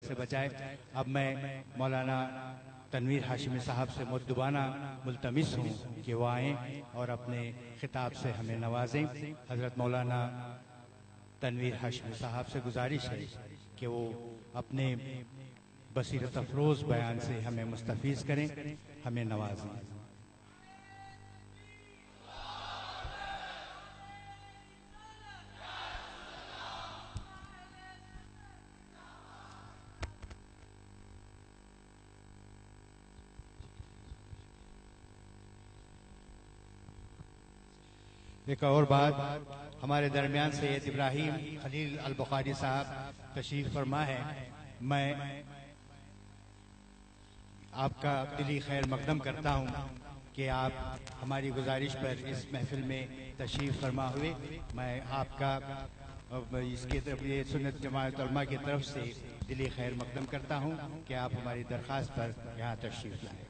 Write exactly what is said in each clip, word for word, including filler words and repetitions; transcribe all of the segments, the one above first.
سے بچائے۔ اب میں مولانا تنویر ہاشمی صاحب سے مؤدبانہ ملتمس ہوں کہ وہ آئیں اور اپنے خطاب سے ہمیں نوازیں۔ حضرت مولانا تنویر ہاشمی صاحب سے گزارش ہے کہ وہ اپنے بصیرت افروز بیان سے ہمیں مستفیض کریں، ہمیں نوازیں۔ ایک اور بات، ہمارے درمیان سید ابراہیم خلیل البخاری صاحب تشریف فرما ہے۔ میں آپ کا دلی خیر مقدم کرتا ہوں کہ آپ ہماری گزارش پر اس محفل میں تشریف فرما ہوئے۔ میں آپ کا اس کی طرف یہ سنت جماعت علماء کی طرف سے دلی خیر مقدم کرتا ہوں کہ آپ ہماری درخواست پر یہاں تشریف لائیں۔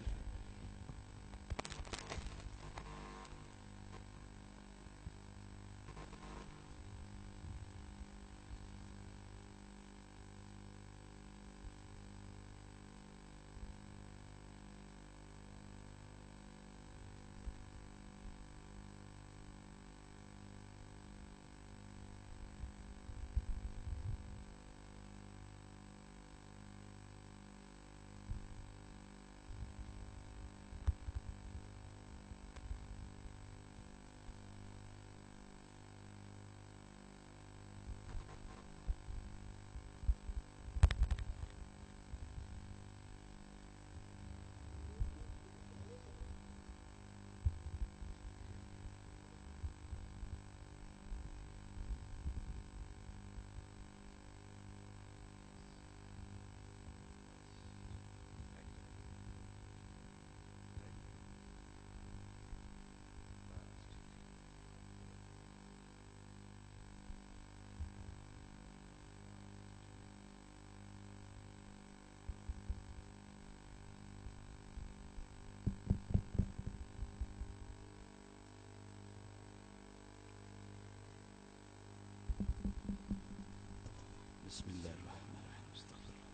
بسم اللہ الرحمن الرحیم۔ استغفر اللہ۔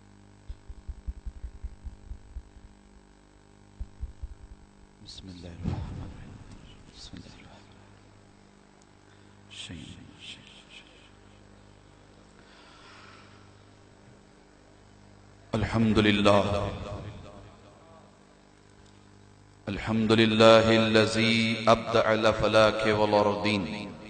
بسم اللہ الرحمن الرحیم۔ بسم اللہ الرحمن الرحیم۔ شین الحمد للہ الحمد للہ الذی ابدع الافلاک والارضین،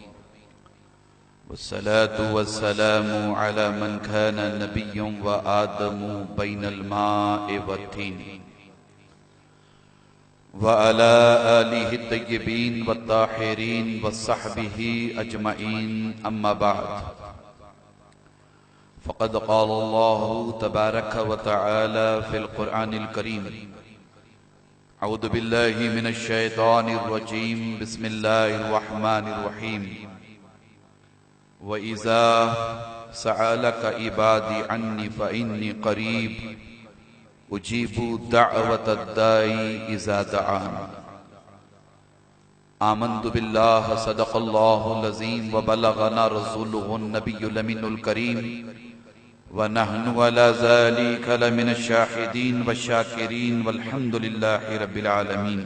والصلاة والسلام على من كان نبي وآدم بين الماء والتين، وعلى آله الطيبين والطاهرين وصحبه أجمعين، أما بعد، فقد قال الله تبارك وتعالى في القرآن الكريم: أعوذ بالله من الشيطان الرجيم، بسم الله الرحمن الرحيم، وَإِذَا سَأَلَكَ عِبَادِي عَنِّي فَإِنِّي قَرِيبٌ أُجِيبُ دَعْوَةَ الدَّاعِ إِذَا دَعَانِ۔ آمنت باللہ، صدق اللہ العظیم، وبلغنا رسولہ النبی الامین الکریم، ونحن علی ذلک لمن الشاہدین والشاکرین، والحمد للہ رب العالمین۔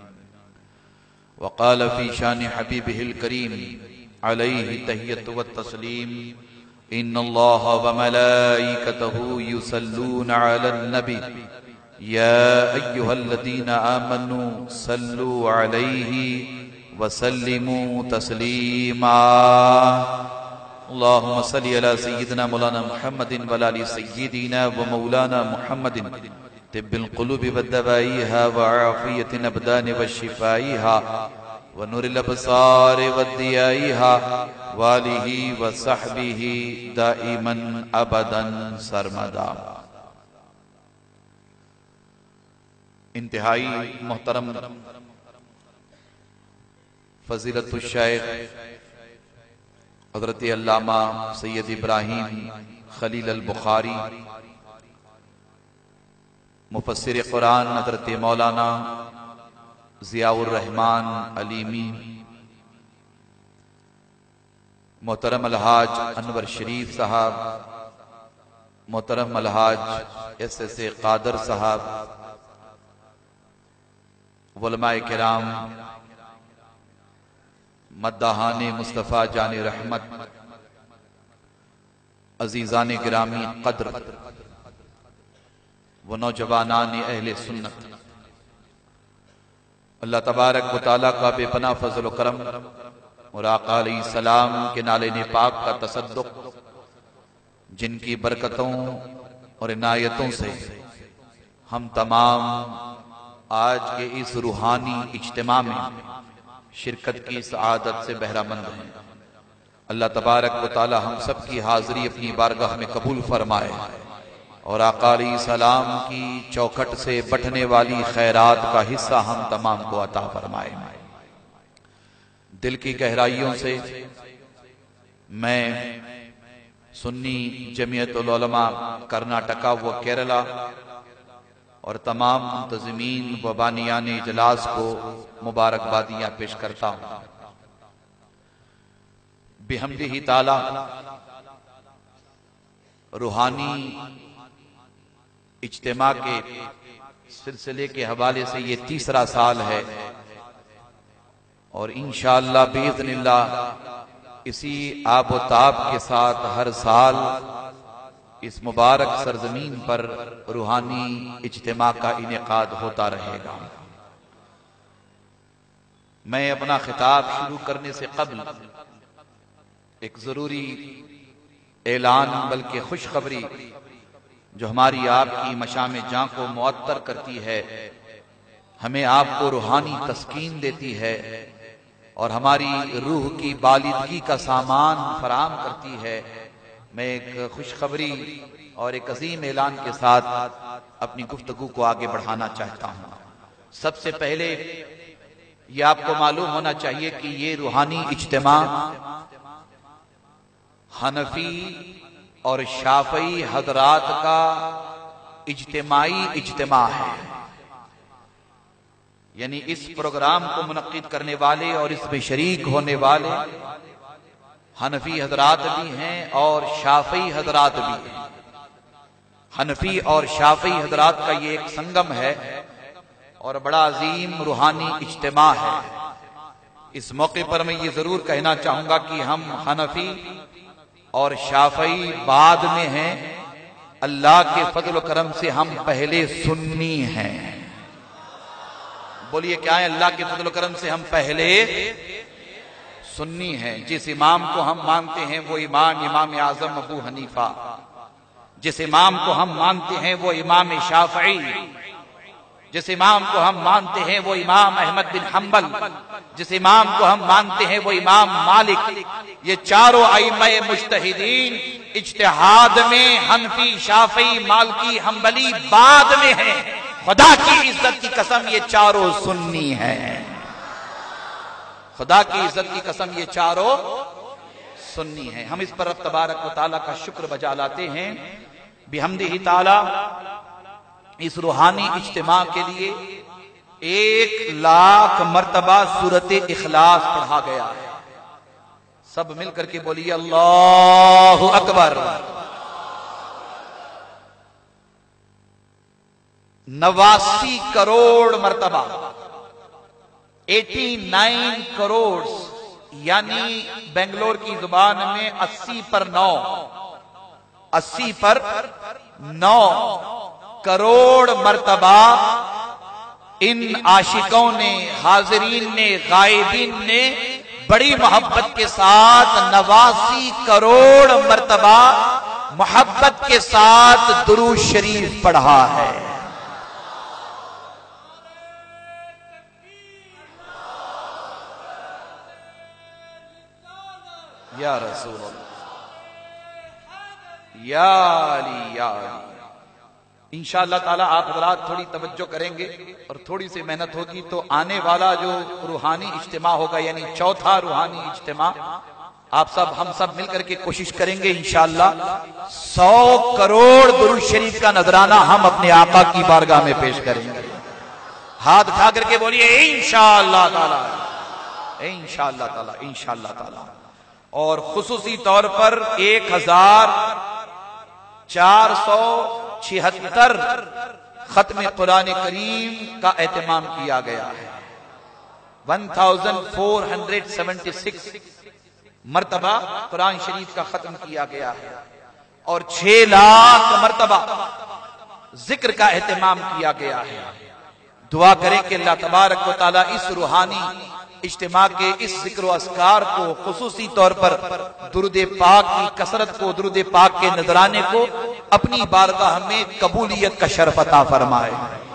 وقال فی شان حبیبہ الکریم علیہ تحیۃ والتسلیم: ان اللہ وملائکتہ یصلون علی النبی یا ایہا الذین آمنوا صلوا علیہ وسلموا تسلیما۔ اللہم صلی علی سیدنا مولانا محمد وعلی آل سیدنا ومولانا محمد طب القلوب والدوائیہا وعافیت الابدان والشفائیہا ونور الابصار والضیائیہا والہ وصحبہ دائما ابدا سرمدا۔ انتہائی محترم فضیلت الشیخ حضرت علامہ سید ابراہیم خلیل البخاری، مفسر قرآن حضرت مولانا ضیاء الرحمن علیمی، محترم الحاج انور شریف صاحب، محترم الحاج ایس ایس اے قادر صاحب، علماء کرام، مداحان مصطفیٰ جان رحمت، عزیزان گرامی قدر، وہ نوجوانان اہل سنت، اللہ تبارک و تعالیٰ کا بے پناہ فضل و کرم اور آقا علیہ السلام کے نالے پاک کا تصدق، جن کی برکتوں اور عنایتوں سے ہم تمام آج کے اس روحانی اجتماع میں شرکت کی سعادت سے بہرہ مند ہیں۔ اللہ تبارک و تعالی ہم سب کی حاضری اپنی بارگاہ میں قبول فرمائے اور آقا علیہ السلام کی چوکھٹ سے بٹھنے والی خیرات کا حصہ ہم تمام کو عطا فرمائے۔ دل کی گہرائیوں سے میں سنی جمعیت العلماء کرناٹکا و کیرلا اور تمام منتظمین و بانیان اجلاس کو مبارکبادیاں پیش کرتا ہوں۔ بحمدہ تعالی روحانی اجتماع کے سلسلے کے حوالے سے یہ تیسرا سال ہے اور انشاءاللہ باذن اللہ اسی آب و تاب کے ساتھ ہر سال اس مبارک سرزمین پر روحانی اجتماع کا انعقاد ہوتا رہے گا۔ میں اپنا خطاب شروع کرنے سے قبل ایک ضروری اعلان بلکہ خوشخبری جو ہماری آپ کی مشام جاں کو معطر کرتی ہے، ہمیں آپ کو روحانی تسکین دیتی ہے اور ہماری روح کی بالادگی کا سامان فراہم کرتی ہے، میں ایک خوشخبری اور ایک عظیم اعلان کے ساتھ اپنی گفتگو کو آگے بڑھانا چاہتا ہوں۔ سب سے پہلے یہ آپ کو معلوم ہونا چاہیے کہ یہ روحانی اجتماع حنفی اور شافعی حضرات کا اجتماعی اجتماع ہے، یعنی اس پروگرام کو منعقد کرنے والے اور اس میں شریک ہونے والے حنفی حضرات بھی ہیں اور شافعی حضرات بھی ہیں۔ حنفی اور شافعی حضرات کا یہ ایک سنگم ہے اور بڑا عظیم روحانی اجتماع ہے۔ اس موقع پر میں یہ ضرور کہنا چاہوں گا کہ ہم حنفی اور شافعی بعد میں ہیں، اللہ کے فضل و کرم سے ہم پہلے سنی ہیں۔ بولیے کیا ہے؟ اللہ کے فضل و کرم سے ہم پہلے سنی ہیں۔ جس امام کو ہم مانتے ہیں وہ امام امام اعظم ابو حنیفہ، جس امام کو ہم مانتے ہیں وہ امام شافعی، جس امام کو ہم مانتے ہیں وہ امام احمد بن حنبل، جس امام کو ہم مانتے ہیں وہ امام مالک، یہ چاروں ائمہ مجتہدین اجتہاد میں حنفی، شافعی، مالکی، حنبلی بعد میں ہیں۔ خدا کی عزت کی قسم یہ چاروں سنی ہیں، خدا کی عزت کی قسم یہ چاروں سنی ہیں۔ ہم اس پر رب تبارک و تعالیٰ کا شکر بجا لاتے ہیں۔ بحمدہ تعالیٰ اس روحانی اجتماع کے لیے ایک لاکھ مرتبہ سورۃ اخلاص پڑھا گیا ہے۔ سب مل کر کے بولیے اللہ اکبر۔ نواسی کروڑ مرتبہ، ایٹی نائن کروڑ، یعنی بنگلور کی زبان میں اسی پر نو، اسی پر نو کروڑ مرتبہ ان عاشقوں نے، حاضرین نے، غائبین نے بڑی محبت کے ساتھ نواسی کروڑ مرتبہ محبت کے ساتھ درود شریف پڑھا ہے۔ یا رسول اللہ، یا علی یا علی۔ انشاءاللہ تعالی آپ حضرات تھوڑی توجہ کریں گے اور تھوڑی سی محنت ہوگی تو آنے والا جو روحانی اجتماع ہوگا، یعنی چوتھا روحانی اجتماع، آپ سب ہم سب مل کر کے کوشش کریں گے انشاءاللہ سو کروڑ درود شریف کا نذرانہ ہم اپنے آقا کی بارگاہ میں پیش کریں گے۔ ہاتھ اٹھا کر کے بولیے انشاءاللہ تعالی، انشاءاللہ تعالی، انشاءاللہ تعالی۔ اور خصوصی طور پر ایک ہزار چار سو چھہتر ختم قرآن کریم کا اہتمام کیا گیا ہے. چودہ سو چھہتر مرتبہ قرآن شریف کا ختم کیا گیا ہے اور چھ لاکھ مرتبہ ذکر کا اہتمام کیا گیا ہے. دعا کریں کہ اللہ تبارک و تعالی اس روحانی اجتماع کے اس ذکر و اذکار کو خصوصی طور پر درود پاک کی کثرت کو، درود پاک کے نذرانے کو اپنی بارگاہ میں قبولیت کا شرف عطا فرمائے.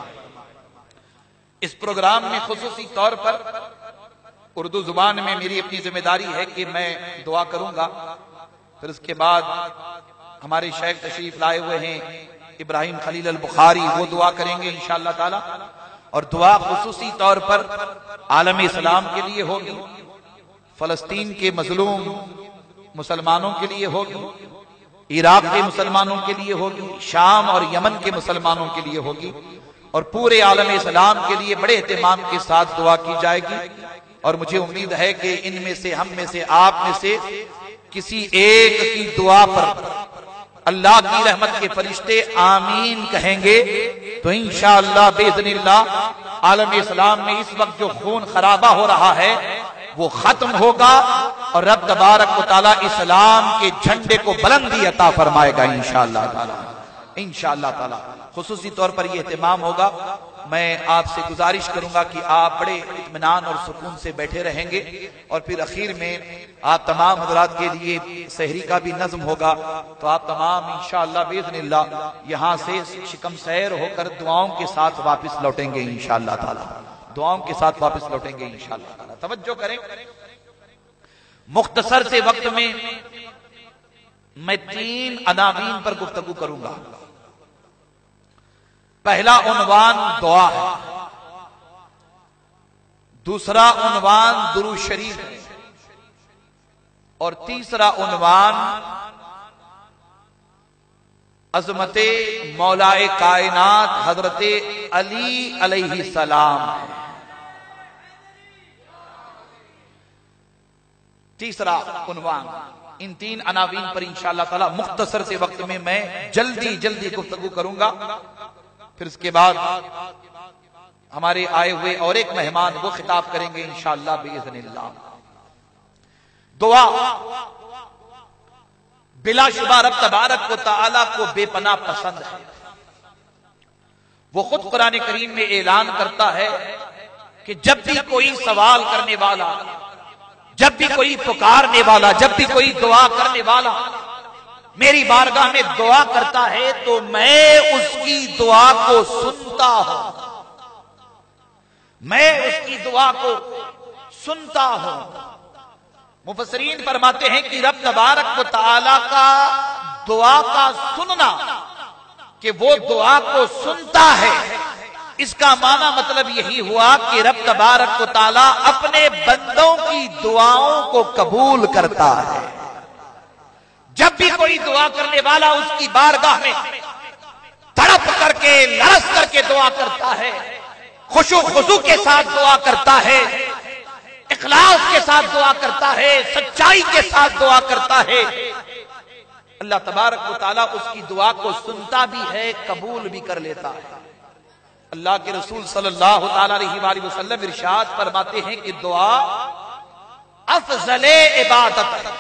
اس پروگرام میں خصوصی طور پر اردو زبان میں میری اپنی ذمہ داری ہے کہ میں دعا کروں گا، پھر اس کے بعد ہمارے شیخ تشریف لائے ہوئے ہیں ابراہیم خلیل البخاری، وہ دعا کریں گے انشاءاللہ تعالی. اور دعا خصوصی طور پر عالم اسلام کے لیے ہوگی، فلسطین کے مظلوم مسلمانوں کے لیے ہوگی، عراق کے مسلمانوں کے لیے ہوگی، شام اور یمن کے مسلمانوں کے لیے ہوگی، اور پورے عالم اسلام کے لیے بڑے اہتمام کے ساتھ دعا کی جائے گی. اور مجھے امید ہے کہ ان میں سے، ہم میں سے، آپ میں سے کسی ایک کی دعا پر اللہ کی رحمت کے فرشتے آمین کہیں گے تو انشاءاللہ باذن اللہ عالم اسلام میں اس وقت جو خون خرابہ ہو رہا ہے وہ ختم ہوگا اور رب تبارک و تعالی اسلام کے جھنڈے کو بلندی عطا فرمائے گا انشاءاللہ تعالی. انشاءاللہ تعالی خصوصی طور پر یہ اہتمام ہوگا. میں آپ سے گزارش کروں گا کہ آپ بڑے اطمینان اور سکون سے بیٹھے رہیں گے اور پھر اخیر میں آپ تمام حضرات کے لیے سحری کا بھی نظم ہوگا، تو آپ تمام انشاءاللہ باذن اللہ یہاں سے شکم سیر ہو کر دعاؤں کے ساتھ واپس لوٹیں گے انشاءاللہ تعالی. دعاؤں کے ساتھ واپس لوٹیں گے انشاءاللہ تعالی. توجہ کریں، مختصر سے وقت میں میں تین عناوین پر گفتگو کروں گا. پہلا عنوان دعا ہے، دوسرا عنوان درود شریف ہے، اور تیسرا عنوان عظمت مولائے کائنات حضرت علی علیہ السلام ہے. تیسرا عنوان، ان تین عناوین پر انشاءاللہ تعالی مختصر سے وقت میں میں جلدی جلدی گفتگو کروں گا. پھر اس کے بعد ہمارے آئے ہوئے اور ایک مہمان وہ خطاب کریں گے انشاءاللہ باذن اللہ. دعا بلا شبہ رب تبارک و تعالی کو بے پناہ پسند ہے. وہ خود قرآن کریم میں اعلان کرتا ہے کہ جب بھی کوئی سوال کرنے والا، جب بھی کوئی پکارنے والا، جب بھی کوئی دعا کرنے والا میری بارگاہ میں دعا کرتا ہے تو میں اس کی دعا کو سنتا ہوں، میں اس کی دعا کو سنتا ہوں. مفسرین فرماتے ہیں کہ رب تبارک و تعالی کا دعا کا سننا، کہ وہ دعا کو سنتا ہے، اس کا معنی مطلب یہی ہوا کہ رب تبارک و تعالی اپنے بندوں کی دعاؤں کو قبول کرتا ہے. جب بھی کوئی دعا کرنے والا اس کی بارگاہ میں تڑپ کر کے، لرز کر کے دعا کرتا ہے، خشوع خضوع کے ساتھ دعا کرتا ہے، اخلاص کے ساتھ دعا کرتا ہے، سچائی کے ساتھ دعا کرتا ہے، اللہ تبارک و تعالیٰ اس کی دعا کو سنتا بھی ہے، قبول بھی کر لیتا ہے. اللہ کے رسول صلی اللہ علیہ وآلہ وسلم ارشاد فرماتے ہیں کہ دعا افضل عبادت ہے.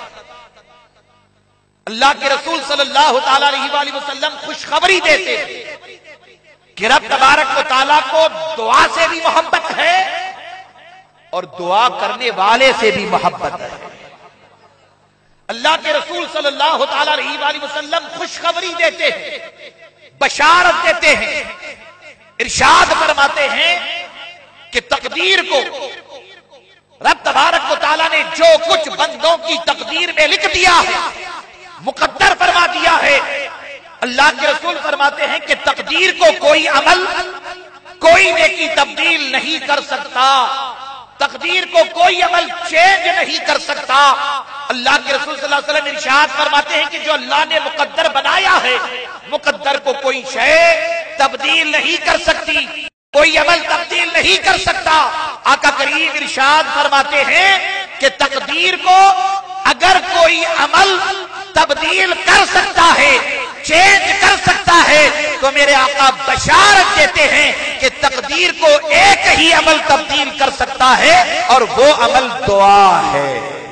اللہ کے رسول صلی اللہ علیہ وآلہ وسلم خوشخبری دیتے ہیں کہ رب تبارک و تعالیٰ کو دعا سے بھی محبت ہے اور دعا کرنے والے سے بھی محبت ہے. اللہ کے رسول صلی اللہ علیہ وآلہ وسلم خوشخبری دیتے ہیں، بشارت دیتے ہیں، ارشاد فرماتے ہیں کہ تقدیر کو رب تبارک و تعالیٰ نے جو کچھ بندوں کی تقدیر میں لکھ دیا ہے، مقدر فرما دیا ہے، اللہ کے رسول فرماتے ہیں کہ تقدیر کو کوئی عمل، کوئی نیکی تبدیل نہیں کر سکتا، تقدیر کو کوئی عمل چینج نہیں کر سکتا. اللہ کے رسول صلی اللہ علیہ وسلم ارشاد فرماتے ہیں کہ جو اللہ نے مقدر بنایا ہے، مقدر کو کوئی شے تبدیل نہیں کر سکتی، کوئی عمل تبدیل نہیں کر سکتا. آقا کریم ارشاد فرماتے ہیں کہ تقدیر کو اگر کوئی عمل تبدیل کر سکتا ہے، چینج کر سکتا ہے تو میرے آقا بشارت دیتے ہیں کہ تقدیر کو ایک ہی عمل تبدیل کر سکتا ہے اور وہ عمل دعا ہے،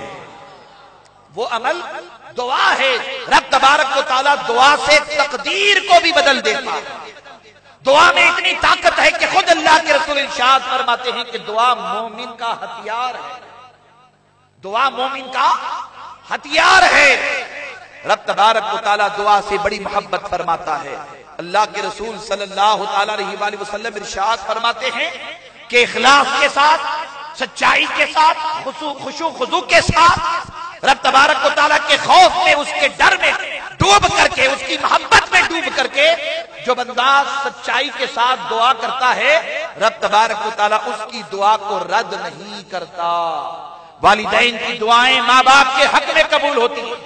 وہ عمل دعا ہے۔ رب تبارک و تعالیٰ دعا سے تقدیر کو بھی بدل دیتا ہے۔ دعا میں اتنی طاقت ہے کہ خود اللہ کے رسول ارشاد فرماتے ہیں کہ دعا مومن کا ہتھیار ہے، دعا مومن کا ہتھیار ہے۔ رب تبارک و تعالیٰ دعا سے بڑی محبت فرماتا ہے۔ اللہ کے رسول صلی اللہ تعالیٰ علیہ وآلہ وسلم ارشاد فرماتے ہیں کہ اخلاص کے ساتھ، سچائی کے ساتھ، خشوع خضوع کے ساتھ، رب تبارک و تعالیٰ کے خوف میں، اس کے ڈر میں ڈوب کر کے، اس کی محبت میں ڈوب کر کے جو بندہ سچائی کے ساتھ دعا کرتا ہے، رب تبارک و تعالیٰ اس کی دعا کو رد نہیں کرتا۔ والدین کی دعائیں ماں باپ کے حق میں قبول ہوتی ہیں،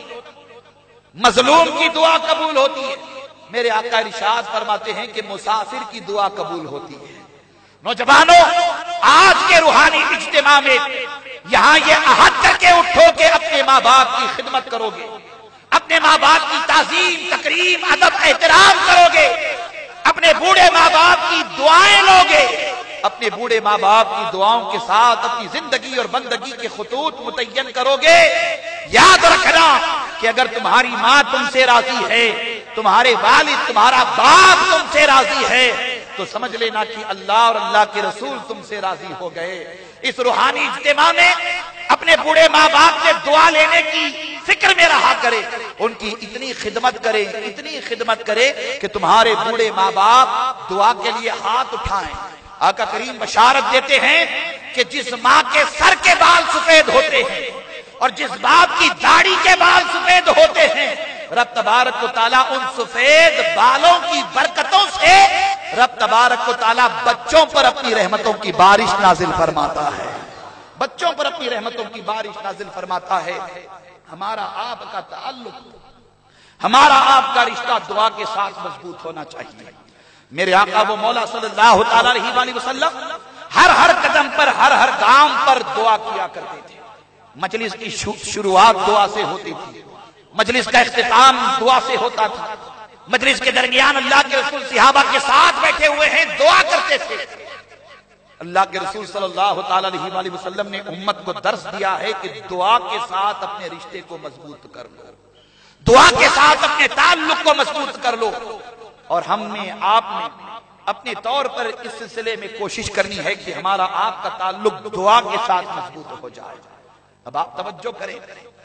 مظلوم کی دعا قبول ہوتی ہے۔ میرے آقا ارشاد فرماتے ہیں کہ مسافر کی دعا قبول ہوتی ہے۔ نوجوانوں، آج کے روحانی اجتماع میں یہاں یہ عہد کر کے اٹھو کہ اپنے ماں باپ کی خدمت کرو گے، اپنے ماں باپ کی تعظیم، تکریم، ادب، احترام کرو گے، اپنے بوڑھے ماں باپ کی دعائیں لو گے، اپنے بوڑھے ماں باپ کی دعاؤں کے ساتھ اپنی زندگی اور بندگی کے خطوط متعین کرو گے۔ یاد رکھنا کہ اگر تمہاری ماں تم سے راضی ہے، تمہارے والد، تمہارا باپ تم سے راضی ہے، تو سمجھ لینا کہ اللہ اور اللہ کے رسول تم سے راضی ہو گئے۔ اس روحانی اجتماع میں اپنے بوڑھے ماں باپ سے دعا لینے کی فکر میں رہا کرے، ان کی اتنی خدمت کرے، اتنی خدمت کرے کہ تمہارے بوڑھے ماں باپ دعا کے لیے ہاتھ اٹھائیں۔ آقا کریم بشارت دیتے ہیں کہ جس ماں کے سر کے بال سفید ہوتے ہیں اور جس باپ کی داڑھی کے بال سفید ہوتے ہیں، رب تبارک و تعالیٰ ان سفید بالوں کی برکتوں سے رب تبارک و تعالیٰ بچوں پر اپنی رحمتوں کی بارش نازل فرماتا ہے، بچوں پر اپنی رحمتوں کی بارش نازل فرماتا ہے۔ ہمارا آپ کا تعلق، ہمارا آپ کا رشتہ دعا کے ساتھ مضبوط ہونا چاہیے۔ میرے آقا وہ مولا صلی اللہ تعالیٰ علیہ وآلہ وسلم ہر ہر قدم پر، ہر ہر گام پر دعا کیا کرتے تھے۔ مجلس کی شروعات دعا سے ہوتی تھی، مجلس کا اختتام دعا سے ہوتا تھا، مجلس کے درمیان اللہ کے رسول صحابہ کے ساتھ بیٹھے ہوئے ہیں، دعا کرتے تھے۔ اللہ کے رسول صلی اللہ تعالیٰ علیہ وآلہ وسلم نے امت کو درس دیا ہے کہ دعا کے ساتھ اپنے رشتے کو مضبوط کر لو، دعا کے ساتھ اپنے تعلق کو مضبوط کر لو۔ اور ہم نے، آپ نے اپنے طور پر اس سلسلے میں کوشش کرنی ہے کہ ہمارا آپ کا تعلق دعا کے ساتھ مضبوط ہو جائے۔ اب آپ توجہ کریں،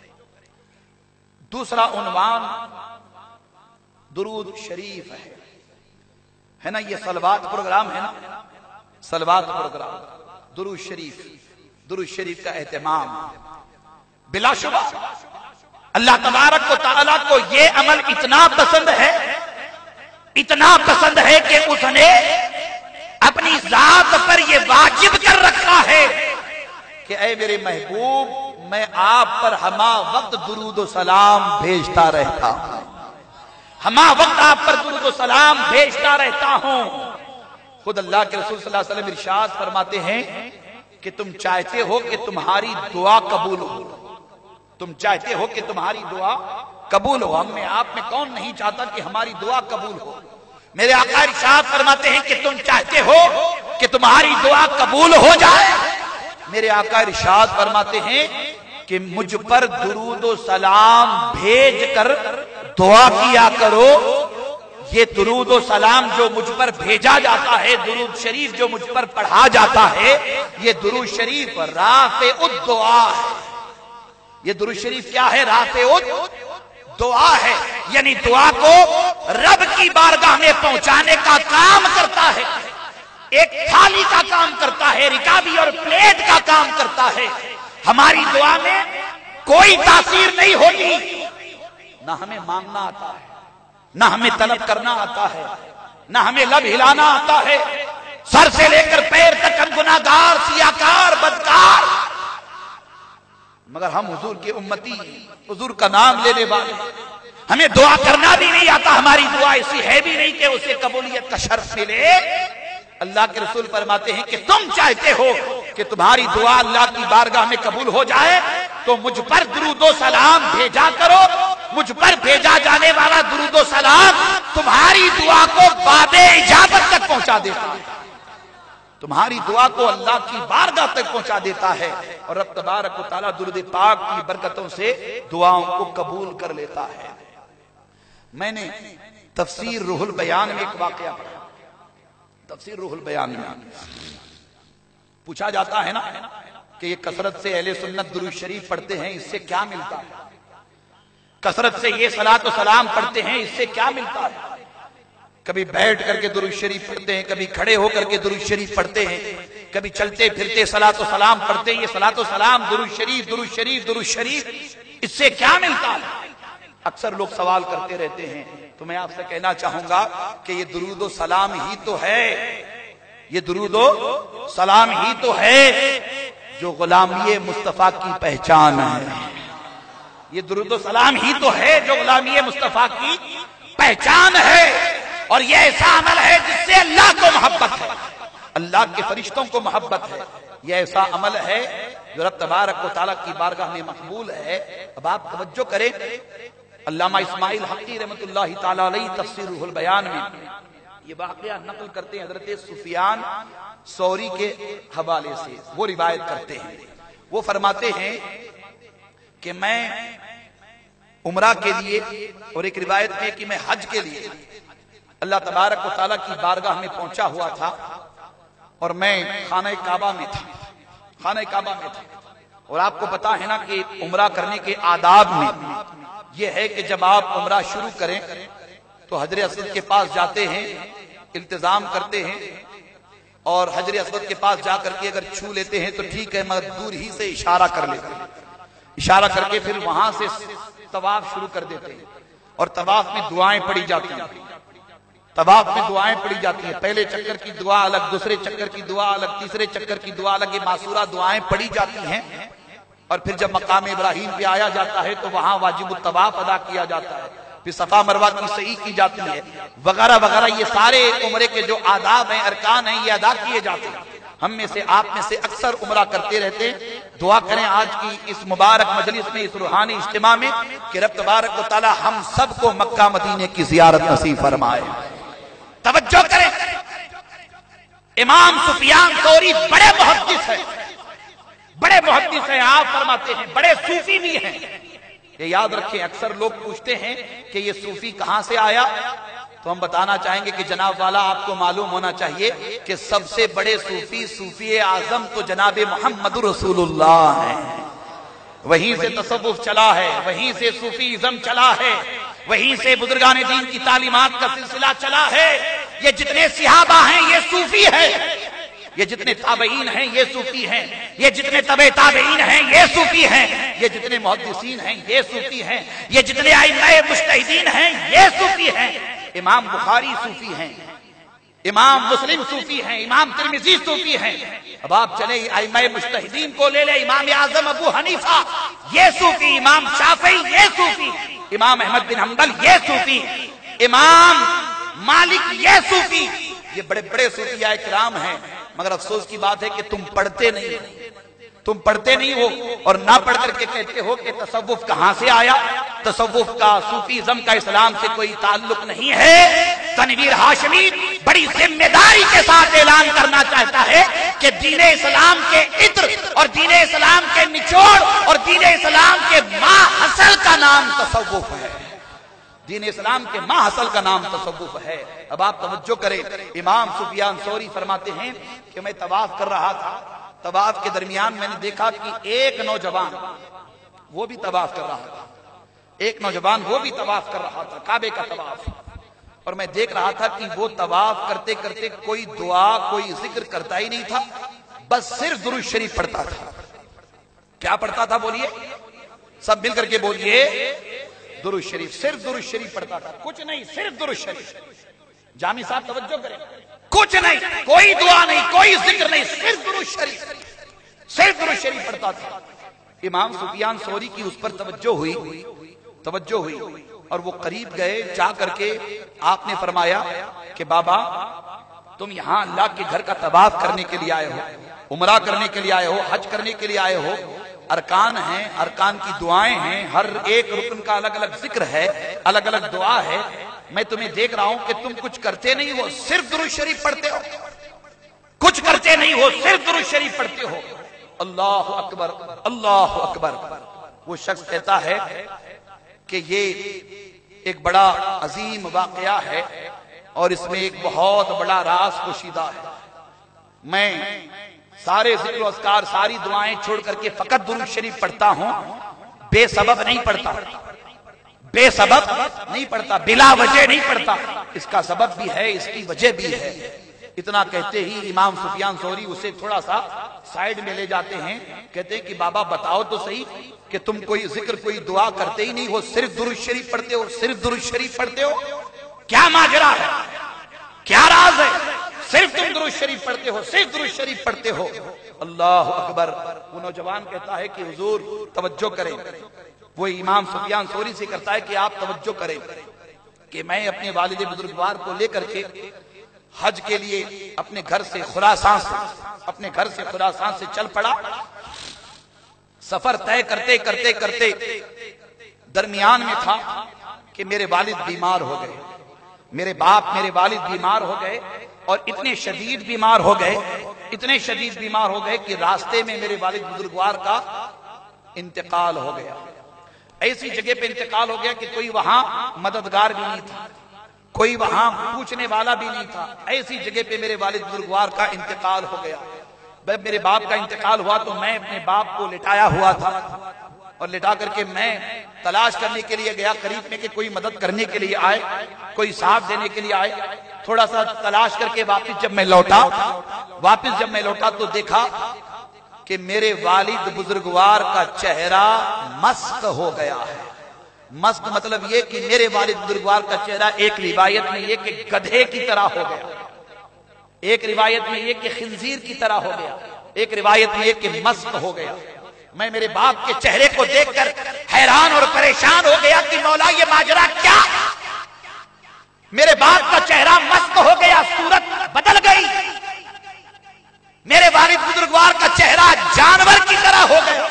دوسرا عنوان درود شریف ہے، ہے نا؟ یہ صلوات پروگرام ہے نا، صلوات پروگرام، درود شریف، درود شریف کا اہتمام۔ بلا شبہ اللہ تبارک و تعالیٰ کو یہ عمل اتنا پسند ہے، اتنا پسند ہے کہ اس نے اپنی ذات پر یہ واجب کر رکھا ہے کہ اے میرے محبوب، میں آپ پر ہما وقت درود و سلام بھیجتا رہتا ہوں، ہما وقت آپ پر درود و سلام بھیجتا رہتا ہوں۔ خود اللہ کے رسول صلی اللہ علیہ وسلم ارشاد فرماتے ہیں کہ تم چاہتے ہو کہ تمہاری دعا قبول ہو، تم چاہتے ہو کہ تمہاری دعا قبول ہو۔ ہم میں آپ میں کون نہیں چاہتا کہ ہماری دعا قبول ہو؟ میرے آقا ارشاد فرماتے ہیں کہ تم چاہتے ہو کہ تمہاری دعا قبول ہو جائے؟ میرے آقا ارشاد فرماتے ہیں کہ مجھ پر درود و سلام بھیج کر دعا کیا کرو۔ یہ درود و سلام جو مجھ پر بھیجا جاتا ہے، درود شریف جو مجھ پر پڑھا جاتا ہے، یہ درود شریف رافع الدعا ہے۔ یہ درود شریف کیا ہے؟ رافع الدعا ہے، یعنی دعا کو رب کی بارگاہ میں پہنچانے کا کام کرتا ہے، ایک تھالی کا کام کرتا ہے، رکابی اور پلیٹ کا کام کرتا ہے۔ ہماری دعا میں کوئی تاثیر نہیں ہوتی، نہ ہمیں مانگنا آتا ہے، نہ ہمیں طلب کرنا آتا ہے، نہ ہمیں لب ہلانا آتا ہے۔ سر سے لے کر پیر تک ہم گناہگار، سیاکار، بدکار، مگر ہم حضور کی امتی، حضور کا نام لینے والے، ہمیں دعا کرنا بھی نہیں آتا۔ ہماری دعا ایسی ہے بھی نہیں کہ اسے قبولیت کا شرف ملے۔ اللہ کے رسول فرماتے ہیں کہ تم چاہتے ہو کہ تمہاری دعا اللہ کی بارگاہ میں قبول ہو جائے تو مجھ پر درود و سلام بھیجا کرو۔ مجھ پر بھیجا جانے والا درود و سلام تمہاری دعا کو باب اجابت تک پہنچا دیتا ہے، تمہاری دعا کو اللہ کی بارگاہ تک پہنچا دیتا ہے، اور رب تبارک و تعالیٰ درود پاک کی برکتوں سے دعاؤں کو قبول کر لیتا ہے۔ میں نے تفسیر روح البیان میں ایک واقعہ پڑھا، تفسیر روح البیان میں پوچھا جاتا ہے نا کہ یہ کثرت سے اہل سنت درود شریف پڑھتے ہیں، اس سے کیا ملتا ہے؟ کثرت سے یہ صلاۃ و سلام پڑھتے ہیں، اس سے کیا ملتا ہے؟ کبھی بیٹھ کر کے درود شریف پڑھتے ہیں، کبھی کھڑے ہو کر کے درود شریف پڑھتے ہیں، کبھی چلتے پھرتے صلاۃ و سلام پڑھتے ہیں، یہ صلاۃ و سلام درود شریف درود شریف درود شریف اس سے کیا ملتا ہے؟ اکثر لوگ سوال کرتے رہتے ہیں، تو میں آپ سے کہنا چاہوں گا کہ یہ درود و سلام ہی تو ہے، یہ درود و سلام ہی تو ہے جو غلامی مصطفیٰ کی پہچان ہے، یہ درود و سلام ہی تو ہے جو غلامی مصطفیٰ کی پہچان ہے، اور یہ ایسا عمل ہے جس سے اللہ کو محبت ہے، اللہ کے فرشتوں کو محبت ہے، یہ ایسا عمل ہے جو رب تبارک و تعالیٰ کی بارگاہ میں مقبول ہے۔ اب آپ توجہ کریں، علامہ اسماعیل حقی رحمۃ اللہ تعالی علیہ تفسیر روح البیان میں یہ واقعہ نقل کرتے ہیں حضرت سفیان ثوری کے حوالے سے، وہ روایت کرتے ہیں، وہ فرماتے ہیں کہ میں عمرہ کے لیے، اور ایک روایت میں کہ میں حج کے لیے اللہ تبارک و تعالیٰ کی بارگاہ میں پہنچا ہوا تھا، اور میں خانہ کعبہ میں تھا، خانہ کعبہ میں تھا، اور آپ کو پتا ہے نا کہ عمرہ کرنے کے آداب میں یہ ہے کہ جب آپ عمرہ شروع کریں تو حجر اسود کے پاس جاتے ہیں، التزام کرتے ہیں، اور حجر اسود کے پاس جا کر کے اگر چھو لیتے ہیں تو ٹھیک ہے، مگر دور ہی سے اشارہ کر لیتے ہیں، اشارہ کر کے پھر وہاں سے طواف شروع کر دیتے ہیں، اور طواف میں دعائیں پڑھی جاتی ہیں، طواف میں دعائیں پڑھی جاتی ہیں، پہلے چکر کی دعا الگ، دوسرے چکر کی دعا الگ، تیسرے چکر کی دعا الگ، یہ معصورہ دعائیں پڑھی جاتی ہیں، اور پھر جب مقام ابراہیم پہ آیا جاتا ہے تو وہاں واجب الطواف ادا کیا جاتا ہے، پھر صفا مروہ کی صحیح کی جاتی ہے، وغیرہ وغیرہ، یہ سارے عمرے کے جو آداب ہیں، ارکان ہیں، یہ ادا کیے جاتے ہیں۔ ہم میں سے آپ میں سے اکثر عمرہ کرتے رہتے ہیں، دعا کریں آج کی اس مبارک مجلس میں، اس روحانی اجتماع میں، کہ رب تبارک و تعالی ہم سب کو مکہ مدینے کی زیارت نصیب فرمائے۔ توجہ کریں، امام سفیان ثوری بڑے محدث ہیں، بڑے محدث ہیں، آپ فرماتے ہیں بڑے صوفی بھی ہیں۔ یہ یاد رکھیں، اکثر لوگ پوچھتے ہیں کہ یہ صوفی کہاں سے آیا، تو ہم بتانا چاہیں گے کہ جناب والا آپ کو معلوم ہونا چاہیے کہ سب سے بڑے صوفی صوفی اعظم تو جناب محمد رسول اللہ ہیں، وہیں سے تصوف چلا ہے، وہیں سے صوفیزم چلا ہے، وہیں سے بزرگان دین کی تعلیمات کا سلسلہ چلا ہے۔ یہ جتنے صحابہ ہیں یہ صوفی ہیں، یہ جتنے تابعین ہیں یہ صوفی ہیں، یہ جتنے تبع تابعین ہیں یہ صوفی ہیں، یہ جتنے محدثین ہیں یہ صوفی ہیں، یہ جتنے ائمہ مجتہدین ہیں یہ صوفی ہیں۔ امام بخاری صوفی ہیں، امام مسلم صوفی ہیں، امام ترمذی صوفی ہیں، اب آپ چلے ائمہ مجتہدین کو لے لیں، امام اعظم ابو حنیفہ یہ صوفی، امام شافعی یہ صوفی، امام احمد بن حنبل یہ صوفی، امام مالک یہ صوفی، یہ بڑے بڑے صوفیاء کرام ہیں، مگر افسوس کی بات ہے کہ تم پڑھتے نہیں، تم پڑھتے نہیں ہو، اور نہ پڑھ کر کے کہتے ہو کہ تصوف کہاں سے آیا، تصوف کا صوفیزم کا اسلام سے کوئی تعلق نہیں ہے۔ تنویر ہاشمی بڑی ذمہ داری کے ساتھ اعلان کرنا چاہتا ہے کہ دین اسلام کے عطر اور دین اسلام کے نچوڑ اور دین اسلام کے ماں اصل کا نام تصوف ہے، دین اسلام کے ماں اصل کا نام تصوف ہے۔ اب آپ توجہ کریں، امام سفیان ثوری فرماتے ہیں کہ میں طواف کر رہا تھا، طواف کے درمیان میں نے دیکھا کہ ایک نوجوان وہ بھی طواف کر رہا تھا، ایک نوجوان وہ بھی طواف کر رہا تھا، کعبے کا طواف، اور میں دیکھ رہا تھا کہ وہ طواف کرتے کرتے کوئی دعا کوئی ذکر کرتا ہی نہیں تھا، بس صرف درود شریف پڑھتا تھا۔ کیا پڑھتا تھا بولیے، سب مل کر کے بولیے، درود شریف، صرف درود شریف پڑھتا تھا، کچھ نہیں، صرف درود شریف۔ جامی صاحب توجہ کریں، کچھ نہیں، کوئی دعا نہیں، کوئی ذکر نہیں، صرف درود شریف، صرف درود شریف پڑھتا تھا۔ امام سفیان ثوری کی اس پر توجہ ہوئی، توجہ ہوئی، اور وہ قریب گئے، جا کر کے آپ نے فرمایا کہ بابا تم یہاں اللہ کے گھر کا طواف کرنے کے لیے آئے ہو، عمرہ کرنے کے لیے آئے ہو، حج کرنے کے لیے آئے ہو، ارکان ہیں، ارکان کی دعائیں ہیں، ہر ایک رکن کا الگ الگ ذکر ہے، الگ الگ دعا ہے. میں تمہیں دیکھ رہا ہوں کہ تم کچھ کرتے نہیں ہو، صرف درود شریف پڑھتے ہو. کچھ کرتے نہیں ہو، صرف درود شریف پڑھتے ہو. اللہ اکبر اللہ اکبر. وہ شخص کہتا ہے کہ یہ ایک بڑا عظیم واقعہ ہے اور اس میں ایک بہت بڑا راز پوشیدہ ہے. میں سارے ذکر و اذکار، ساری دعائیں چھوڑ کر کے فقط درود شریف پڑھتا ہوں، بے سبب نہیں پڑھتا، بے سبب نہیں پڑھتا، بلا وجہ نہیں پڑھتا. اس کا سبب بھی ہے، اس کی وجہ بھی ہے. اتنا کہتے ہی امام سفیان ثوری اسے تھوڑا سا سائیڈ میں لے جاتے ہیں. کہتے ہیں کہ بابا بتاؤ تو صحیح کہ تم کوئی ذکر کوئی دعا کرتے ہی نہیں ہو، صرف درود شریف پڑھتے ہو، صرف درود شریف پڑھتے ہو. کیا ماجرا ہے، کیا راز ہے؟ صرف تم درود شریف پڑھتے ہو، صرف درود شریف پڑھتے ہو. اللہ اکبر. وہ نوجوان کہتا ہے کہ حضور توجہ کریں. وہ امام سفیان ثوری سے کرتا ہے کہ آپ توجہ کریں کہ میں اپنے والد بزرگوار کو لے کر کے حج کے لیے اپنے گھر سے خراسان سے اپنے گھر سے خراسان سے چل پڑا. سفر طے کرتے کرتے کرتے درمیان میں تھا کہ میرے والد بیمار ہو گئے. میرے باپ میرے والد بیمار ہو گئے اور اتنے شدید بیمار ہو گئے اتنے شدید بیمار ہو گئے کہ راستے میں میرے والد بزرگوار کا انتقال ہو گیا. ایسی جگہ پہ انتقال ہو گیا کہ کوئی وہاں مددگار بھی نہیں تھا، کوئی وہاں پوچھنے والا بھی نہیں تھا. ایسی جگہ پہ میرے والد بزرگوار کا انتقال ہو گیا. جب میرے باپ کا انتقال ہوا تو میں اپنے باپ کو لٹایا ہوا تھا اور لٹا کر کے میں تلاش کرنے کے لیے گیا قریب میں کہ کوئی مدد کرنے کے لیے آئے، کوئی ساتھ دینے کے لیے آئے. تھوڑا سا تلاش کر کے واپس جب میں لوٹا واپس جب میں لوٹا تو دیکھا کہ میرے والد بزرگوار کا چہرہ مسخ ہو گیا ہے. مسخ مطلب یہ کہ میرے والد بزرگوار کا چہرہ ایک روایت میں یہ کہ گدھے کی طرح ہو گیا، ایک روایت میں یہ کہ خنزیر کی طرح ہو گیا، ایک روایت میں یہ کہ مسخ ہو گیا. میں میرے باپ کے چہرے کو دیکھ کر حیران اور پریشان ہو گیا کہ مولا یہ ماجرا کیا. میرے باپ کا چہرہ مسخ ہو گیا، صورت بدل گئی. میرے والد بزرگوار کا چہرہ جانور کی طرح ہو گیا.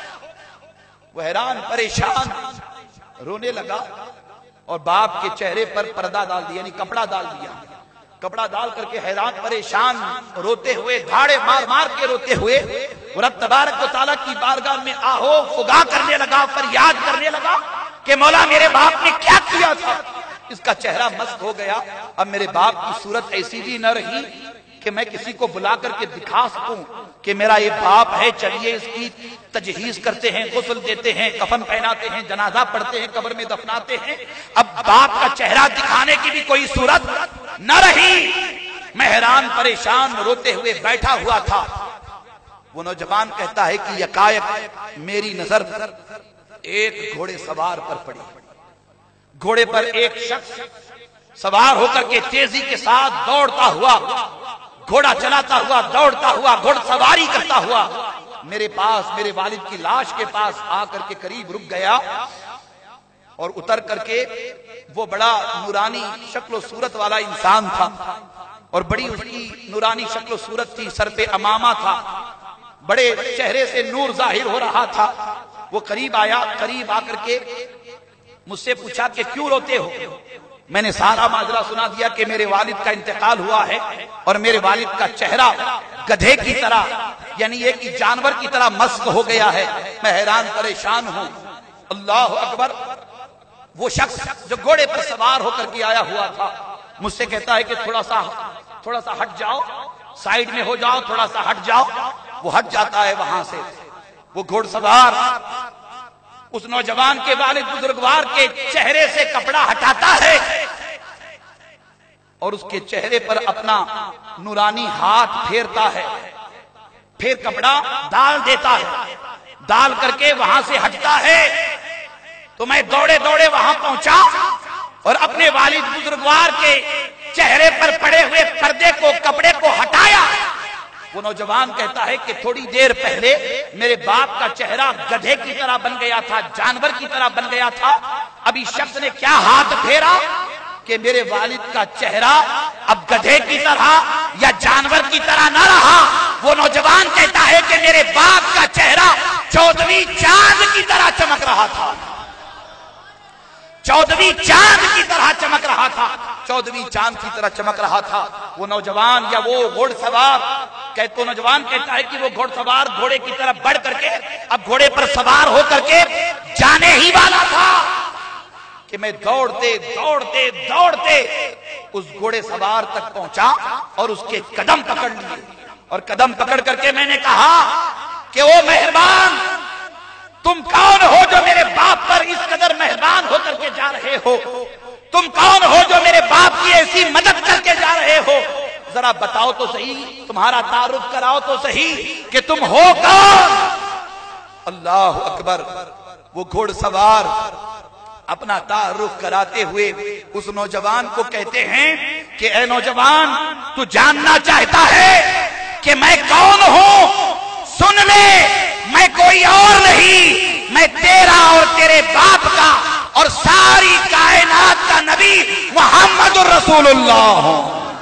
وہ حیران پریشان رونے لگا اور باپ کے چہرے پر پردہ ڈال دیا، یعنی کپڑا ڈال دیا. کپڑا ڈال کر کے حیران پریشان روتے ہوئے، دھاڑے مار مار کے روتے ہوئے رب تبارک و تعالیٰ کی بارگاہ میں آہو فغاں کرنے لگا، فریاد کرنے لگا کہ مولا میرے باپ نے کیا کیا تھا. اس کا چہرہ مسخ ہو گیا. اب میرے باپ کی صورت ایسی بھی نہ رہی کہ میں کسی کو بلا کر کے دکھا سکوں کہ میرا یہ باپ ہے، چلیے اس کی تجہیز کرتے ہیں، غسل دیتے ہیں، کفن پہناتے ہیں، جنازہ پڑھتے ہیں، قبر میں دفناتے ہیں. اب باپ کا چہرہ دکھانے کی بھی کوئی صورت نہ رہی. میں حیران پریشان روتے ہوئے بیٹھا ہوا تھا. وہ نوجوان کہتا ہے کہ یکایک میری نظر ایک گھوڑے سوار پر پڑی. گھوڑے پر ایک شخص سوار ہو کر کے تیزی کے ساتھ دوڑتا ہوا، گھوڑا چلاتا ہوا، دوڑتا ہوا، گھوڑ سواری کرتا ہوا میرے پاس، میرے والد کی لاش کے پاس آ کر کے قریب رک گیا اور اتر کر کے وہ بڑا نورانی شکل و صورت والا انسان تھا اور بڑی اس کی نورانی شکل و صورت تھی. سر پہ امامہ تھا، بڑے چہرے سے نور ظاہر ہو رہا تھا. وہ قریب آیا، قریب آ کر کے مجھ سے پوچھا کہ کیوں روتے ہو. میں نے سارا ماجرا سنا دیا کہ میرے والد کا انتقال ہوا ہے اور میرے والد کا چہرہ گدھے کی طرح، یعنی ایک جانور کی طرح مسخ ہو گیا ہے. میں حیران پریشان ہوں. اللہ اکبر. وہ شخص جو گھوڑے پر سوار ہو کر کے آیا ہوا تھا مجھ سے کہتا ہے کہ تھوڑا سا تھوڑا سا ہٹ جاؤ، سائیڈ میں ہو جاؤ، تھوڑا سا ہٹ جاؤ. وہ ہٹ جاتا ہے وہاں سے. وہ گھوڑ سوار اس نوجوان کے والد بزرگوار کے چہرے سے کپڑا ہٹاتا ہے اور اس کے چہرے پر اپنا نورانی ہاتھ پھیرتا ہے، پھر کپڑا ڈال دیتا ہے. ڈال کر کے وہاں سے ہٹتا ہے تو میں دوڑے دوڑے وہاں پہنچا اور اپنے والد بزرگوار کے چہرے پر پڑے ہوئے پردے کو، کپڑے کو ہٹایا. وہ نوجوان کہتا ہے کہ تھوڑی دیر پہلے میرے باپ کا چہرہ گدھے کی طرح بن گیا تھا، جانور کی طرح بن گیا تھا. ابھی شخص نے کیا ہاتھ پھیرا کہ میرے والد کا چہرہ اب گدھے کی طرح یا جانور کی طرح نہ رہا. وہ نوجوان کہتا ہے کہ میرے باپ کا چہرہ चौदहवीं चांद की तरह चमक रहा था, चौदहवीं चांद की तरह चमक रहा था, चौदहवीं चांद की तरह चमक रहा था। वो नौजवान या वो घोड़सवार, कहते नौजवान कहता है कि वो घोड़सवार घोड़े की तरफ बढ़ करके अब घोड़े पर सवार हो करके जाने ही वाला था कि मैं दौड़ते दौड़ते दौड़ते उस घोड़े सवार तक पहुंचा और उसके कदम पकड़ लिए, और कदम पकड़ करके मैंने कहा कि ओ मेहरबान, तुम कौन हो जो मेरे बाप पर इस कदर मेहरबान होकर के जा रहे हो? तुम कौन हो जो मेरे बाप की ऐसी मदद करके जा रहे हो? जरा बताओ तो सही, तुम्हारा तारुफ कराओ तो सही कि तुम हो कौन? अल्लाह अकबर। वो घोड़सवार अपना तारुफ कराते हुए उस नौजवान को कहते हैं कि ए नौजवान, तू जानना चाहता है कि मैं कौन हूं? सुन ले, मैं कोई और नहीं, मैं तेरा और तेरे बाप का और सारी कायनात का नबी मुहम्मदुर रसूलुल्लाह हूं।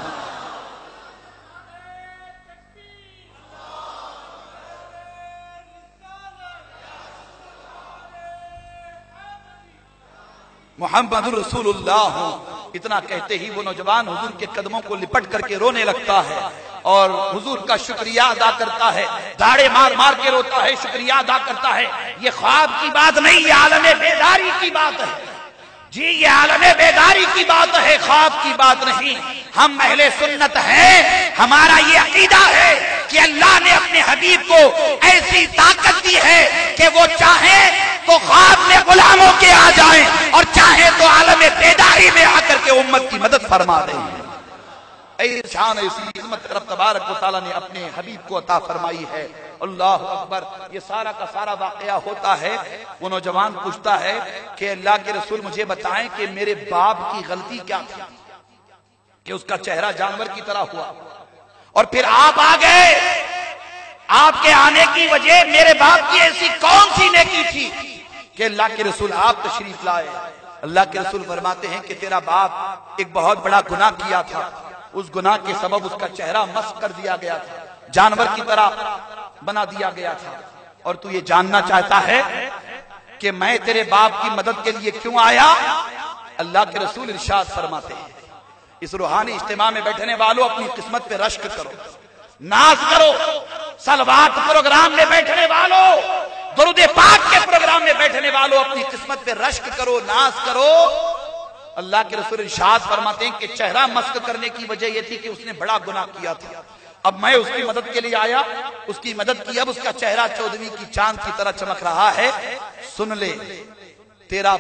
मुहम्मदुर रसूलुल्लाह हूं। इतना कहते ही वो नौजवान हुजूर के कदमों को लिपट करके रोने लगता है और हुजूर का शुक्रिया अदा करता है, दाढ़े मार मार के रोता है, शुक्रिया अदा करता है। ये ख्वाब की बात नहीं, ये आलमे बेदारी की बात है जी, ये आलमे बेदारी की बात है, ख्वाब की बात नहीं। हम अहले सुन्नत हैं, हमारा ये अकीदा है कि अल्लाह ने अपने हबीब को ऐसी ताकत दी है कि वो चाहे तो ख्वाब में गुलामों के आ जाएं और चाहे तो आलमे बेदारी में आकर के उम्मत की मदद फरमा दें। ऐसी शान, ऐसी इज़्ज़त रब तबारक व तआला ने अपने हबीब को अता फरमाई है। अल्लाह अकबर। ये सारा का सारा वाकया होता है। वो नौजवान पूछता है कि अल्लाह के रसूल मुझे बताएं कि मेरे बाप की गलती क्या थी कि उसका चेहरा जानवर की तरह हुआ, और फिर आप आ गए, आपके आने की वजह मेरे बाप की ऐसी कौन सी नेकी थी कि अल्लाह के रसूल आप तशरीफ लाए? अल्लाह के रसूल फरमाते हैं कि तेरा बाप एक बहुत बड़ा गुनाह किया था, उस गुनाह के सबब उसका चेहरा मस्क कर दिया गया था, जानवर की तरह बना दिया गया था। और तू ये जानना चाहता है कि मैं तेरे बाप की मदद के लिए क्यों आया? अल्लाह के रसूल इरशाद फरमाते हैं, इस रूहानी इज्तिमा में बैठने वालों अपनी किस्मत पे रश्क करो, नाज करो। सलवात प्रोग्राम में बैठने वालों, दुरूद पाक के प्रोग्राम में बैठने वालों अपनी किस्मत पे रश्क करो, नाज करो। अल्लाह के रसूल इरशाद फरमाते हैं कि चेहरा मस्क करने की वजह यह थी कि उसने बड़ा गुनाह किया था, अब मैं उसकी मदद के लिए आया, उसकी मदद की, अब उसका चेहरा चौदहवीं की चांद की तरह चमक रहा है। सुन ले, तेरा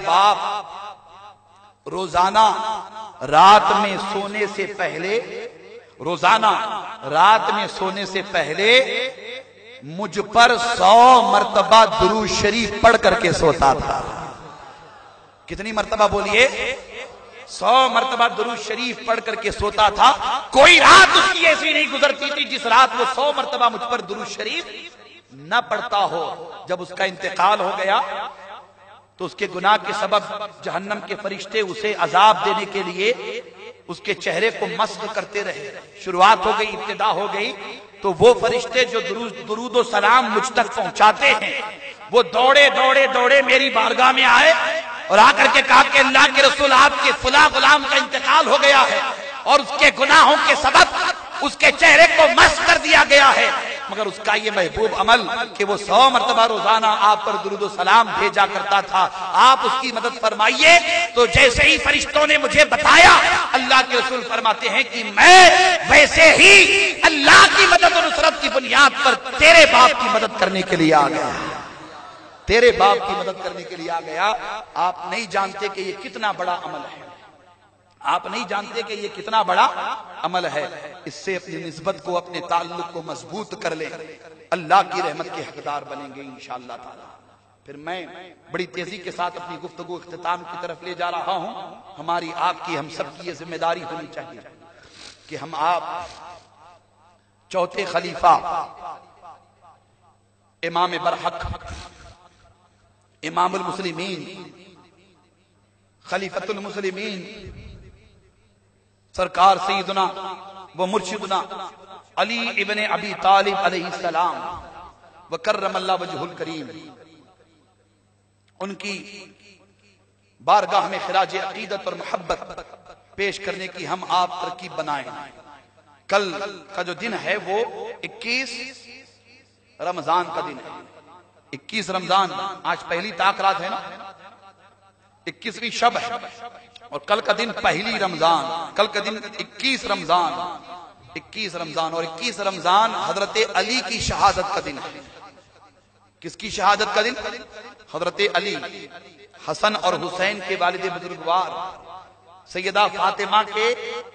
बाप रोजाना रात में सोने से पहले, रोजाना रात में सोने से पहले मुझ पर सौ मर्तबा दुरूद शरीफ पढ़ करके सोता था। कितनी मर्तबा बोलिए? सौ मर्तबा दुरूद शरीफ पढ़ करके सोता था। कोई रात उसकी ऐसी नहीं गुजरती थी जिस रात वो सौ मर्तबा मुझ पर दुरूद शरीफ न पढ़ता हो। जब उसका इंतकाल हो गया तो उसके गुनाह के सबब जहन्नम के फरिश्ते उसे अजाब देने के लिए उसके चेहरे को मस्क करते रहे। शुरुआत हो गई, इब्तिदा हो गई, तो वो फरिश्ते जो दुरूद और सलाम मुझ तक पहुंचाते हैं, वो दौड़े दौड़े दौड़े मेरी बारगाह में आए और आकर के कहा कि अल्लाह के रसूल, आपके फुला गुलाम का इंतकाल हो गया है और उसके गुनाहों के सबब उसके चेहरे को मस्क कर दिया गया है, मगर उसका ये महबूब अमल कि वो सौ मर्तबा रोजाना आप पर दुरूद सलाम भेजा करता था, आप उसकी मदद फरमाइए। तो जैसे ही फरिश्तों ने मुझे बताया, अल्लाह के रसूल फरमाते हैं कि मैं वैसे ही अल्लाह की मदद और नुसरत की बुनियाद पर तेरे बाप की मदद करने के लिए आ गया, तेरे बाप की मदद करने के लिए आ गया। आप नहीं जानते कि ये कितना बड़ा अमल है, आप नहीं जानते कि ये कितना बड़ा अमल है। इससे अपनी निस्बत को, अपने ताल्लुक को मजबूत कर ले, अल्लाह की रहमत के हकदार बनेंगे इंशाअल्लाह ताला। फिर मैं बड़ी तेजी के साथ अपनी गुफ्तगू इख्तिताम की तरफ ले जा रहा हूं। हमारी, आपकी, हम सब की ये जिम्मेदारी होनी चाहिए कि हम आप चौथे खलीफा इमाम बरहक, इमामुल मुस्लिमीन, खलीफतुल मुस्लिमीन सरकार सैयदना व मुर्शिदना अली इब्ने अबी तालिब अलैहिस्सलाम وکرم اللہ وجہ الکریم، ان کی بارگاہ میں خراج عقیدت اور محبت پیش کرنے کی ہم آپ ترکیب بنائیں۔ کل کا جو دن ہے وہ اکیس رمضان کا دن ہے، اکیس رمضان، آج پہلی طاق رات ہے نا، اکیسویں شب ہے، اور کل کا دن پہلی رمضان، کل کا دن اکیس رمضان، اکیس رمضان اور اکیس رمضان حضرت علی کی شہادت کا دن ہے۔ کس کی شہادت کا دن؟ حضرت علی، حسن اور حسین کے والد بزرگوار، سیدہ فاطمہ کے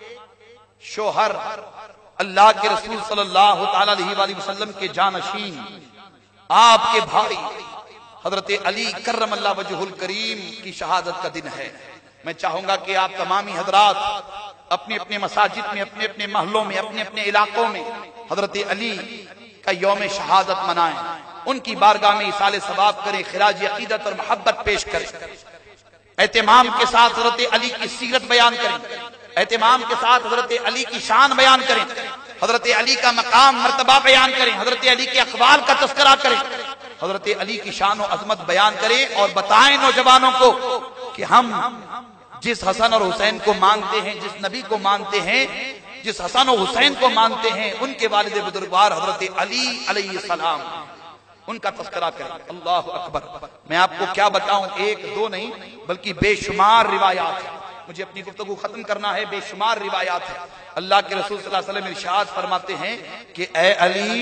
شوہر، اللہ کے رسول صلی اللہ تعالی علیہ وآلہ وسلم کے جانشین، آپ کے بھائی حضرت علی کرم اللہ وجہ الکریم کی شہادت کا دن ہے۔ میں چاہوں گا کہ آپ تمامی حضرات اپنے اپنے مساجد میں، اپنے اپنے محلوں میں، اپنے اپنے علاقوں میں حضرت علی کا یوم شہادت منائیں، ان کی بارگاہ میں ایصال ثواب کریں، خراج عقیدت اور محبت پیش کریں، اہتمام کے ساتھ حضرت علی کی سیرت بیان کریں، اہتمام کے ساتھ حضرت علی کی شان بیان کریں، حضرت علی کا مقام مرتبہ بیان کریں، حضرت علی کے اقوال کا تذکرہ کریں، حضرت علی کی شان و عظمت بیان کریں، اور بتائیں نوجوانوں کو کہ ہم جس حسن اور حسین کو مانتے ہیں، جس نبی کو مانتے ہیں، جس حسن و حسین کو مانتے ہیں، ان کے والد بزرگوار حضرت علی علیہ السلام، ان کا تذکرہ کریں۔ اللہ اکبر۔ میں آپ کو کیا بتاؤں، ایک دو نہیں بلکہ بے شمار روایات ہیں، مجھے اپنی گفتگو ختم کرنا ہے، بے شمار روایات ہیں۔ اللہ کے رسول صلی اللہ علیہ وسلم ارشاد فرماتے ہیں کہ اے علی،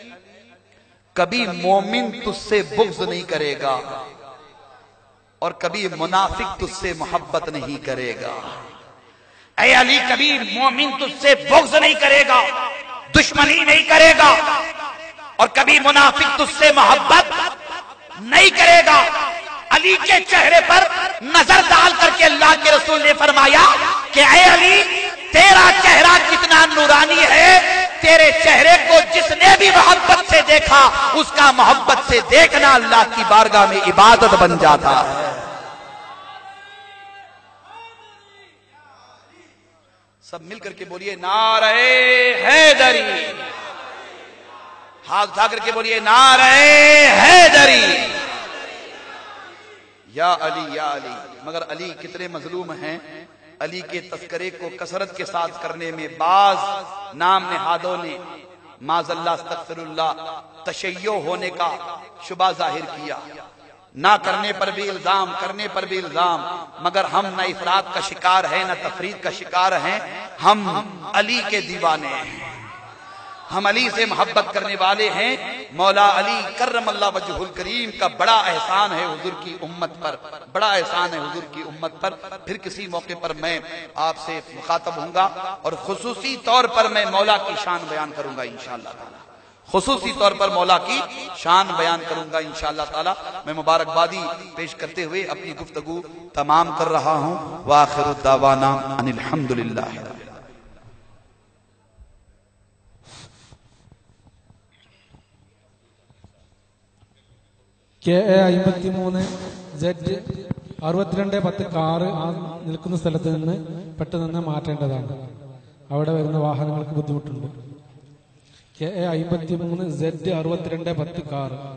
کبھی مومن تجھ سے بغض نہیں کرے گا اور کبھی منافق تجھ سے محبت نہیں کرے گا۔ اے علی، کبھی مومن تجھ سے بغض نہیں کرے گا، دشمنی نہیں کرے گا، اور کبھی منافق تجھ سے محبت نہیں کرے گا۔ علی کے چہرے پر نظر ڈال کر کے اللہ کے رسول نے فرمایا کہ اے علی، تیرا چہرہ کتنا نورانی ہے، تیرے چہرے کو جس نے بھی محبت سے دیکھا، اس کا محبت سے دیکھنا اللہ کی بارگاہ میں عبادت بن جاتا ہے۔ سب مل کر کے بولیے نعرہ حیدری، ہاتھ اٹھا کر کے بولیے نعرہ حیدری، یا علی یا علی۔ مگر علی کتنے مظلوم ہیں، علی کے تذکرے کو کثرت کے ساتھ کرنے میں بعض نام نہادوں نے معاذ اللہ استغفر اللہ تشیع ہونے کا شبہ ظاہر کیا، نہ کرنے پر بھی الزام، کرنے پر بھی الزام، مگر ہم نہ افراط کا شکار ہیں نہ تفرید کا شکار ہیں، ہم علی کے دیوانے ہیں، ہم علی سے محبت کرنے والے ہیں۔ مولا علی کرم اللہ وجہ الکریم کا بڑا احسان ہے حضور کی امت پر، بڑا احسان ہے حضور کی امت پر۔ پھر کسی موقع پر میں آپ سے مخاطب ہوں گا اور خصوصی طور پر میں مولا کی شان بیان کروں گا انشاءاللہ تعالی، خصوصی طور پر مولا کی شان بیان کروں گا انشاءاللہ تعالی۔ میں مبارکبادی پیش کرتے ہوئے اپنی گفتگو تمام کر رہا ہوں۔ وآخر دعوانا ان الحمدللہ۔ കെ എ അമ്പത്തി മൂന്ന് സെഡ് അറുപത്തിരണ്ട് പത്ത് കാറ് ആ നിൽക്കുന്ന സ്ഥലത്ത് നിന്ന് പെട്ടെന്ന് മാറ്റേണ്ടതാണ്, അവിടെ വരുന്ന വാഹനങ്ങൾക്ക് ബുദ്ധിമുട്ടുണ്ട്. കെ എ അമ്പത്തി മൂന്ന് സെഡ് അറുപത്തിരണ്ട് പത്ത് കാറ്